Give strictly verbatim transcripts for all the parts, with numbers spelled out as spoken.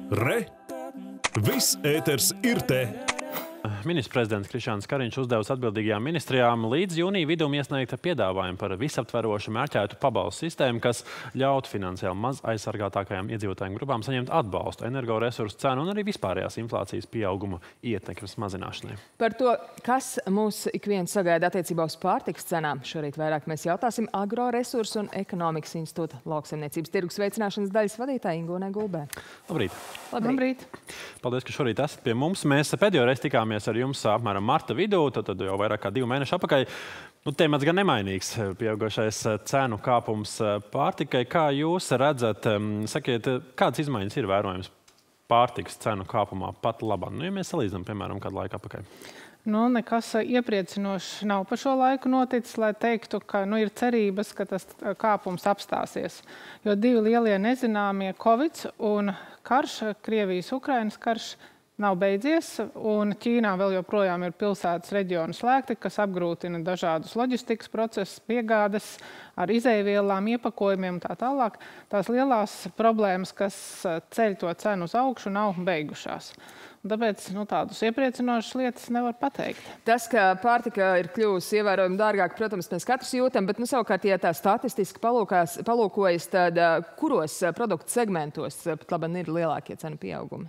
Re! Viss ēters ir te! Ministrs prezidents Krišjāns Kariņš uzdevusi atbildīgajām ministrijām līdz jūnija vidum iesniegt piedāvājumu par visaptverošu mērķētu pabalstu sistēmu, kas ļautu finansiāli maz aizsargātākajām iedzīvotājiem grupām saņemt atbalstu energoresursu cenu un arī vispārējās inflācijas pieauguma ietekmes mazināšanai. Par to, kas mūs ik viens sagaida attiecībā uz pārtikas cenām, šorīt vairāk mēs jautāsim Agroresursu un ekonomikas institūta lauksaimniecības tirgus veicināšanas daļas vadītāja Ingunē Gulbē. Labrīt! Labrīt! Paldies, ka šorīt esat pie mums. Mēs pēdējo reizi tikāmies ar jums apmēram marta vidū, tad, tad jau vairāk kā divu mēnešu apakaļ. Nu, temats gan nemainīgs, pieaugošais cenu kāpums pārtikai. Kā jūs redzat, sakiet, kādas izmaiņas ir vērojams pārtikas cenu kāpumā pat labāk? Nu, ja mēs salīdzinām, piemēram, kādu laiku apakaļ. Nu, nekas iepriecinošs nav pa šo laiku noticis, lai teiktu, ka nu, ir cerības, ka tas kāpums apstāsies. Jo divi lielie nezināmie Covid un karš, Krievijas-Ukrainas karš, nav beidzies, un Ķīnā vēl joprojām ir pilsētas reģionu slēgti, kas apgrūtina dažādus loģistikas procesus, piegādes ar izejvielām, iepakojumiem un tā tālāk. Tās lielās problēmas, kas ceļ to cenu uz augšu, nav beigušās. Un tāpēc nu, tādus iepriecinošas lietas nevar pateikt. Tas, ka pārtika ir kļuvusi ievērojami dārgāk, protams, mēs katrs jūtam, bet nu, savukārt, ja tā statistiski palūkās, palūkojas, tad kuros produktu segmentos pat labi ir lielākie cenu pieaugumi?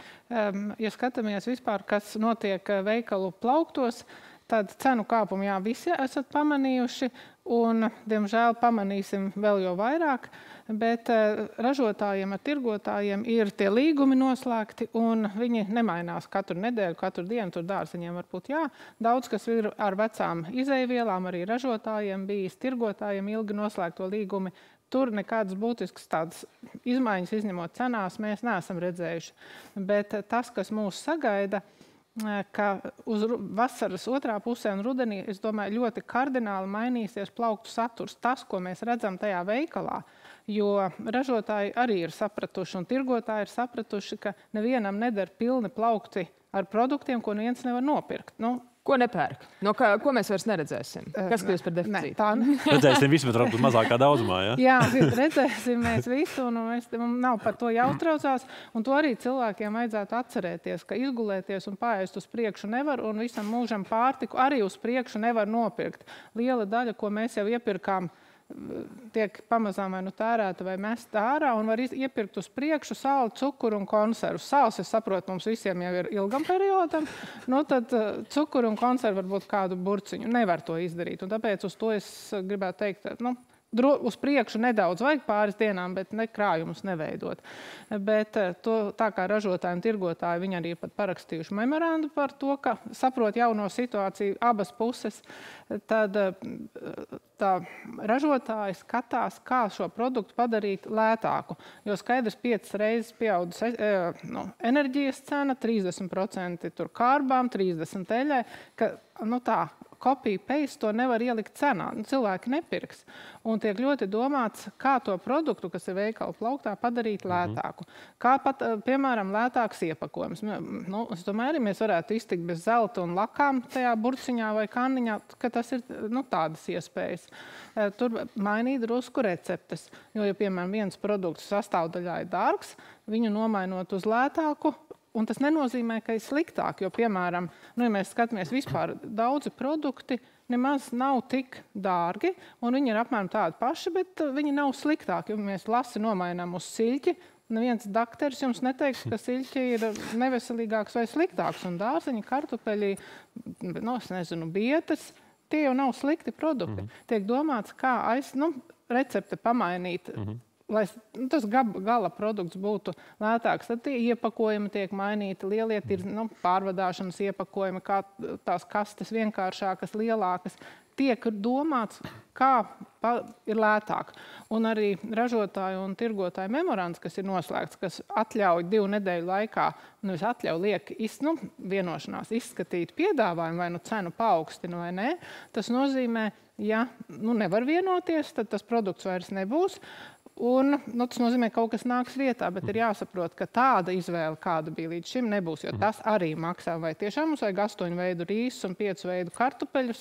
Ja skatāmies vispār, kas notiek veikalu plauktos, tad cenu kāpumu jā, visi esat pamanījuši, un, diemžēl, pamanīsim vēl jau vairāk, bet ražotājiem ar tirgotājiem ir tie līgumi noslēgti, un viņi nemainās katru nedēļu, katru dienu, tur dārziņiem varbūt jā. Daudz, kas ir ar vecām izejvielām, arī ražotājiem bijis, tirgotājiem ilgi noslēgto līgumi. Tur nekādas būtiskas tādas izmaiņas, izņemot cenās, mēs neesam redzējuši. Bet tas, kas mūs sagaida, ka uz vasaras otrā pusē un rudenī, es domāju, ļoti kardināli mainīsies plauktu saturs. Tas, ko mēs redzam tajā veikalā, jo ražotāji arī ir sapratuši un tirgotāji ir sapratuši, ka nevienam neder pilni plaukti ar produktiem, ko neviens nevar nopirkt. Nu, Ko nepērk? No kā, ko mēs vairs neredzēsim? Kas kļūs par deficītu? Ne, tā ne. Redzēsim visu, bet varbūt mazākā daudzumā, ja? Jā, redzēsim mēs visu, un mēs, nav par to jāuztraucās. Un to arī cilvēkiem vajadzētu atcerēties, ka izgulēties un pāriest uz priekšu nevar, un visam mūžam pārtiku arī uz priekšu nevar nopirkt. Liela daļa, ko mēs jau iepirkām, tiek pamazām vai nu tērēta vai mesta ārā, un var iepirkt uz priekšu sāli, cukuru un konservu. Sāls, es saprotu, mums visiem jau ir ilgam periodam, nu tad cukuru un konservu varbūt kādu burciņu. Nevar to izdarīt, un tāpēc uz to es gribētu teikt, nu, uz priekšu nedaudz vajag pāris dienām, bet ne krājumus neveidot. Bet to, tā kā ražotāji un tirgotāji, viņi arī pat parakstījuši memorandu par to, ka saprot jauno situāciju abas puses, tad tā ražotāji skatās, kā šo produktu padarīt lētāku. Jo skaidrs piecas reizes pieaudzis nu, enerģijas cena, trīsdesmit procenti tur kārbām, trīsdesmit eļai, ka nu tā, copy-paste to nevar ielikt cenā. Nu, cilvēki nepirks. Un tiek ļoti domāts, kā to produktu, kas ir veikalu plauktā, padarīt lētāku. Kā pat, piemēram, lētāks iepakojums. Nu, es domāju, arī mēs varētu iztikt bez zelta un lakām tajā burciņā vai kanniņā, ka tas ir nu, tādas iespējas. Tur mainīt drusku receptes. Jo, ja, piemēram, viens produkts sastāvdaļā ir dārgs, viņu nomainot uz lētāku, un tas nenozīmē, ka ir sliktāk, jo, piemēram, nu, ja mēs skatāmies vispār, daudzi produkti nemaz nav tik dārgi, un viņi ir apmēram tādi paši, bet viņi nav sliktāki. Ja mēs lasi nomainām uz siļķi, neviens dakteris jums neteiks, ka siļķi ir neveselīgāks vai sliktāks, un dārzeņi, kartupeļi, nu, es nezinu, bietes, tie jau nav slikti produkti. Mm-hmm. Tiek domāts, kā aiz, nu, recepte pamainīt, mm-hmm. lai nu, tas gala produkts būtu lētāks, tad tie iepakojumi tiek mainīti, lielie ir nu, pārvadāšanas iepakojumi, kā tās kastes vienkāršākas, lielākas. Tiek domāts, kā ir lētāk. Un arī ražotāju un tirgotāju memorands, kas ir noslēgts, kas atļauj divu nedēļu laikā, nevis atļauj liek iz, nu, vienošanās izskatīt piedāvājumu vai nu cenu paaugstina vai nē, tas nozīmē, ja nu, nevar vienoties, tad tas produkts vairs nebūs. Un, nu, tas nozīmē, ka kaut kas nāks vietā, bet ir jāsaprot, ka tāda izvēle, kāda bija līdz šim, nebūs, jo tas arī maksā. Vai tiešām mums vajag astoņu veidu rīsus un piecu veidu kartupeļus?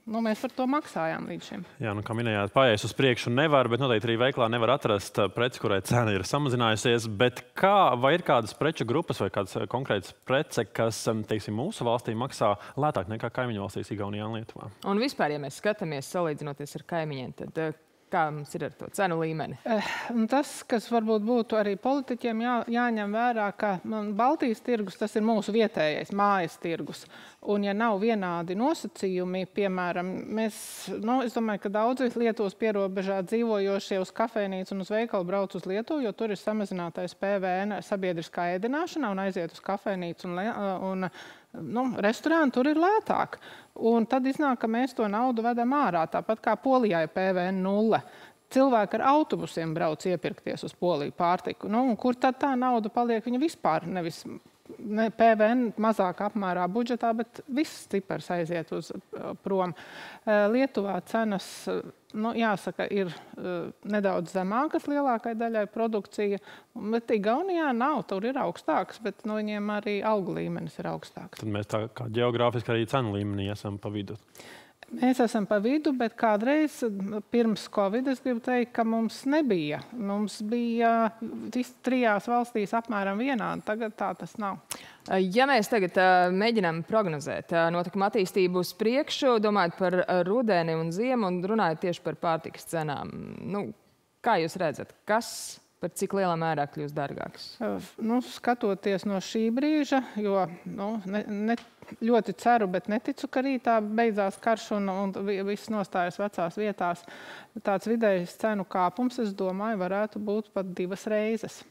nu, mēs par to maksājām līdz šim. Jā, nu, kā minējāt, paēst uz priekšu nevar, bet noteikti arī veiklā nevar atrast preci, kurai cena ir samazinājusies. Bet kā, vai ir kādas preču grupas vai kādas konkrētas prece, kas, teiksim, mūsu valstī maksā lētāk nekā kaimiņu valstīs Igaunijā un Lietuvā? Un vispār, ja mēs skatāmies salīdzinoties ar kaimiņiem, tad kā mums ir ar to cenu līmeni? Un tas, kas varbūt būtu arī politiķiem jā, jāņem vērā, ka Baltijas tirgus, tas ir mūsu vietējais mājas tirgus. Un ja nav vienādi nosacījumi, piemēram, mēs, nu, es domāju, ka daudzi Lietuvas pierobežā dzīvojošie uz kafejnīcu un uz veikalu brauc uz Lietuvu, jo tur ir samazinātais P V N sabiedriskā ēdināšanā un aiziet uz kafejnīcu un, un nu, restorānu tur ir lētāk. Un tad iznāk, ka mēs to naudu vedam ārā, tāpat kā Polijā ir P V N nulle. Cilvēki ar autobusiem brauc iepirkties uz Poliju pārtiku. Nu, un kur tad tā nauda paliek? Viņa vispār nevis ne P V N mazāk apmērā budžetā, bet viss cipars aiziet uz prom. Lietuvā cenas, nu, jāsaka, ir nedaudz zemākas lielākai daļai produkcija, bet Igaunijā nav, tur ir augstāks, bet no viņiem arī algu līmenis ir augstāks. Tad mēs tā kā ģeogrāfiski arī cenu līmenī esam pa vidu. Mēs esam pa vidu, bet kādreiz pirms Covid es gribu teikt, ka mums nebija. Mums bija trijās valstīs apmēram vienādi. Tagad tā tas nav. Ja mēs tagad uh, mēģinām prognozēt uh, notikumu attīstību uz priekšu, domājot par uh, rudeni un ziemu un runājot tieši par pārtikas cenām, nu, kā jūs redzat, kas par cik lielā mērā kļūst dārgāks? Nu, skatoties no šī brīža, jo nu, ne, ne, ļoti ceru, bet neticu, ka rītā beidzās karš un, un viss nostājas vecās vietās. Tāds vidējs cenu kāpums, es domāju, varētu būt pat divas reizes.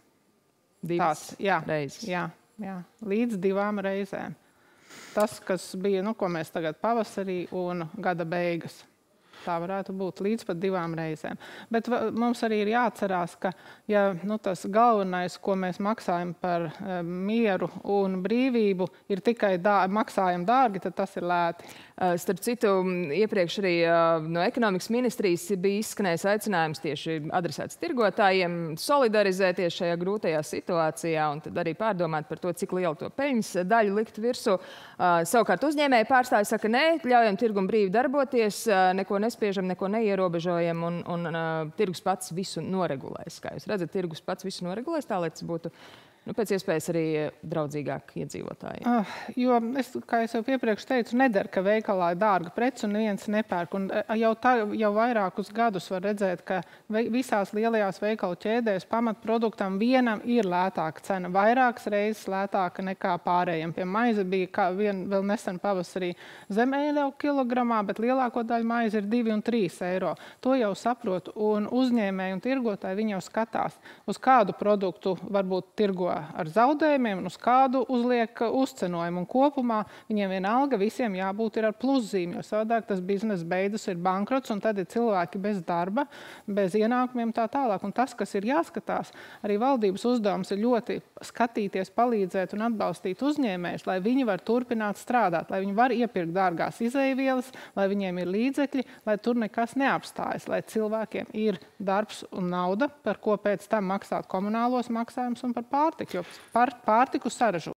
Divas Tāds, jā, reizes? Jā, jā, līdz divām reizēm. Tas, kas bija, nu, ko mēs tagad pavasarī un gada beigas. Tā varētu būt līdz pat divām reizēm. Bet mums arī ir jāatcerās, ka ja nu, tas galvenais, ko mēs maksājam par e, mieru un brīvību, ir tikai dā, maksājam dārgi, tad tas ir lēti. Starp citu, iepriekš arī no ekonomikas ministrijas bija izskanējis aicinājums tieši adresēts tirgotājiem solidarizēties šajā grūtajā situācijā un tad arī pārdomāt par to, cik lielu to peļņas daļu likt virsū. Savukārt uzņēmēji pārstāvi saka, nē, ļaujam tirgumu brīvi darboties, neko nespiežam, neko neierobežojam un, un uh, tirgus pats visu noregulēs. Kā jūs redzat, tirgus pats visu noregulēs, tā lai tas būtu nu, pēc iespējas arī draudzīgāk iedzīvotājiem. Uh, jo, es, kā es jau iepriekš teicu, neder, ka veikalā ir dārga prece un neviens nepērk. Un jau, tā, jau vairākus gadus var redzēt, ka visās lielajās veikalu ķēdēs pamatproduktam vienam ir lētāka cena. Vairākas reizes lētāka nekā pārējiem. Pie maize bija kā vien, vēl nesen pavasarī zem eiro kilogramā, bet lielāko daļu maize ir divi un trīs eiro. To jau saprotu. Un uzņēmēji un tirgotāji viņi jau skatās, uz kādu produktu varbūt tirgo ar zaudējumiem un uz kādu uzliek uzcenojumu. Un kopumā viņiem vienalga visiem jābūt ir ar pluszīmi, jo savādāk tas biznesa beidzas ir bankrots un tad ir cilvēki bez darba, bez ienākumiem tā tālāk. Un tas, kas ir jāskatās, arī valdības uzdevums ir ļoti skatīties, palīdzēt un atbalstīt uzņēmējus, lai viņi var turpināt strādāt, lai viņi var iepirkt dārgās izejvielas, lai viņiem ir līdzekļi, lai tur nekas neapstājas, lai cilvēkiem ir darbs un nauda, par ko pēc tam maksāt komunālos maksājumus un par pārtiku. Jo pār, pārtiku saražo.